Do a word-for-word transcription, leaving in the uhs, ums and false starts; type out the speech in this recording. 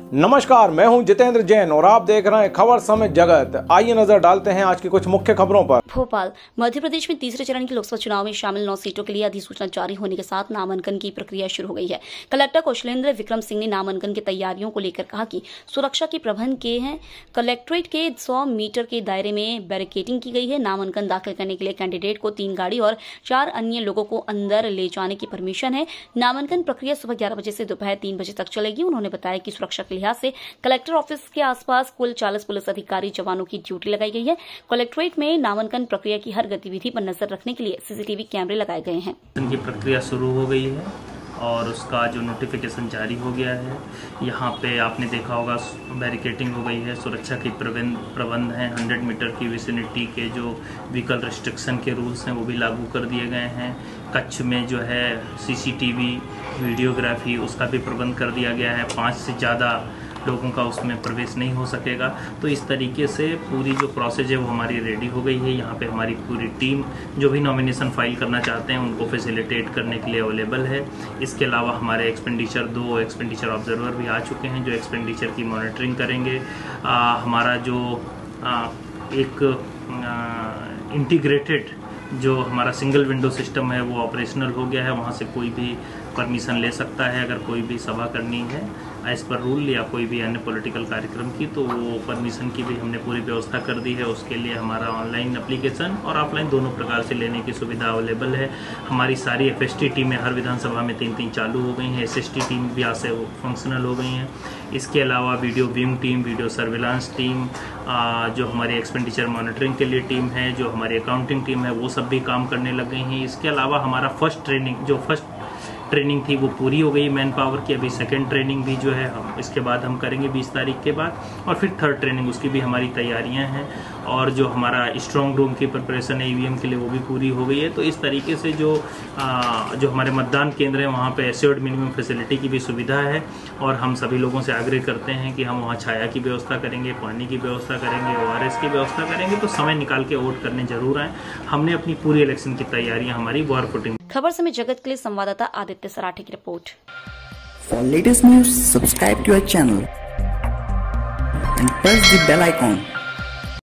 नमस्कार, मैं हूं जितेंद्र जैन और आप देख रहे हैं खबर समय जगत। आइए नजर डालते हैं आज की कुछ मुख्य खबरों पर। भोपाल मध्य प्रदेश में तीसरे चरण की लोकसभा चुनाव में शामिल नौ सीटों के लिए अधिसूचना जारी होने के साथ नामांकन की प्रक्रिया शुरू हो गई है। कलेक्टर कौशलेंद्र विक्रम सिंह ने नामांकन की तैयारियों को लेकर कहा कि सुरक्षा के प्रबंध किए हैं। कलेक्ट्रेट के सौ मीटर के दायरे में बैरिकेडिंग की गई है। नामांकन दाखिल करने के लिए कैंडिडेट को तीन गाड़ी और चार अन्य लोगों को अंदर ले जाने की परमिशन है। नामांकन प्रक्रिया सुबह ग्यारह बजे से दोपहर तीन बजे तक चलेगी। उन्होंने बताया कि सुरक्षा के लिहाज से कलेक्टर ऑफिस के आसपास कुल चालीस पुलिस अधिकारी जवानों की ड्यूटी लगाई गई है। कलेक्ट्रेट में नामांकन प्रक्रिया की हर गतिविधि पर नजर रखने के लिए सीसीटीवी कैमरे लगाए गए हैं। की प्रक्रिया शुरू हो गई है और उसका जो नोटिफिकेशन जारी हो गया है। यहाँ पे आपने देखा होगा बैरिकेडिंग हो गई है, सुरक्षा की प्रबंध प्रबंध हैं। हंड्रेड मीटर की विसिनिटी के जो व्हीकल रिस्ट्रिक्शन के रूल्स हैं वो भी लागू कर दिए गए हैं। कच्छ में जो है सीसीटीवी वीडियोग्राफी उसका भी प्रबंध कर दिया गया है। पाँच से ज़्यादा लोगों का उसमें प्रवेश नहीं हो सकेगा। तो इस तरीके से पूरी जो प्रोसेस है वो हमारी रेडी हो गई है। यहाँ पे हमारी पूरी टीम जो भी नॉमिनेशन फाइल करना चाहते हैं उनको फैसिलिटेट करने के लिए अवेलेबल है। इसके अलावा हमारे एक्सपेंडिचर दो एक्सपेंडिचर ऑब्जर्वर भी आ चुके हैं जो एक्सपेंडिचर की मॉनिटरिंग करेंगे। आ, हमारा जो आ, एक इंटीग्रेटेड जो हमारा सिंगल विंडो सिस्टम है वो ऑपरेशनल हो गया है। वहाँ से कोई भी परमिशन ले सकता है अगर कोई भी सभा करनी है एज पर रूल या कोई भी अन्य पॉलिटिकल कार्यक्रम की, तो वो परमिशन की भी हमने पूरी व्यवस्था कर दी है। उसके लिए हमारा ऑनलाइन एप्लीकेशन और ऑफलाइन दोनों प्रकार से लेने की सुविधा अवेलेबल है। हमारी सारी एफएसटी टीमें हर विधानसभा में तीन तीन चालू हो गई हैं। एसएसटी टीम भी आज से फंक्शनल हो गई हैं। इसके अलावा video wing team, video surveillance team, जो हमारी एक्सपेंडिचर मॉनिटरिंग के लिए टीम है, जो हमारी अकाउंटिंग टीम है, वो सब भी काम करने लग गई हैं। इसके अलावा हमारा फर्स्ट ट्रेनिंग जो फर्स्ट ट्रेनिंग थी वो पूरी हो गई मैन पावर की। अभी सेकंड ट्रेनिंग भी जो है हम इसके बाद हम करेंगे बीस तारीख के बाद, और फिर थर्ड ट्रेनिंग उसकी भी हमारी तैयारियां हैं। और जो हमारा स्ट्रॉन्ग रूम की प्रिपरेशन है ईवीएम के लिए वो भी पूरी हो गई है। तो इस तरीके से जो आ, जो हमारे मतदान केंद्र है वहाँ पे एश्योर्ड मिनिमम फैसिलिटी की भी सुविधा है। और हम सभी लोगों से आग्रह करते हैं कि हम वहाँ छाया की व्यवस्था करेंगे, पानी की व्यवस्था करेंगे, ओआरएस की व्यवस्था करेंगे। तो समय निकाल के वोट करने जरूर आए। हमने अपनी पूरी इलेक्शन की तैयारियां हमारी वॉर फुटिंग। खबर समय जगत के लिए संवाददाता आदित्य सराठे की report. For latest news, subscribe to our channel and press the bell icon.